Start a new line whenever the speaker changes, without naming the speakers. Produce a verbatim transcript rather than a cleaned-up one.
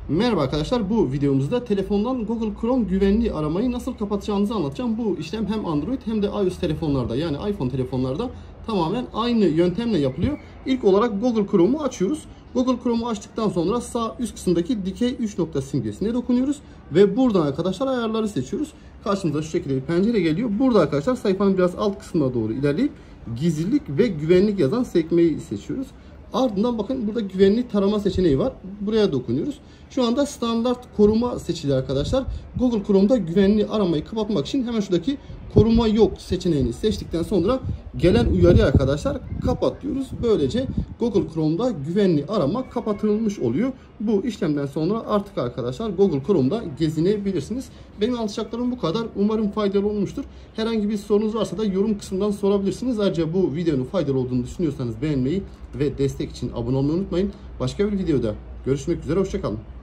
Merhaba arkadaşlar, bu videomuzda telefondan Google Chrome güvenli aramayı nasıl kapatacağınızı anlatacağım. Bu işlem hem Android hem de iOS telefonlarda, yani iPhone telefonlarda tamamen aynı yöntemle yapılıyor. İlk olarak Google Chrome'u açıyoruz. Google Chrome'u açtıktan sonra sağ üst kısımdaki dikey üç nokta simgesine dokunuyoruz ve buradan arkadaşlar ayarları seçiyoruz. Karşımıza şu şekilde bir pencere geliyor. Burada arkadaşlar sayfanın biraz alt kısmına doğru ilerleyip gizlilik ve güvenlik yazan sekmeyi seçiyoruz. Ardından bakın burada güvenli tarama seçeneği var. Buraya dokunuyoruz. Şu anda standart koruma seçili arkadaşlar. Google Chrome'da güvenli aramayı kapatmak için hemen şuradaki koruma yok seçeneğini seçtikten sonra gelen uyarı arkadaşlar kapat diyoruz. Böylece Google Chrome'da güvenli arama kapatılmış oluyor. Bu işlemden sonra artık arkadaşlar Google Chrome'da gezinebilirsiniz. Benim anlatacaklarım bu kadar. Umarım faydalı olmuştur. Herhangi bir sorunuz varsa da yorum kısmından sorabilirsiniz. Ayrıca bu videonun faydalı olduğunu düşünüyorsanız beğenmeyi ve destek için abone olmayı unutmayın. Başka bir videoda görüşmek üzere. Hoşça kalın.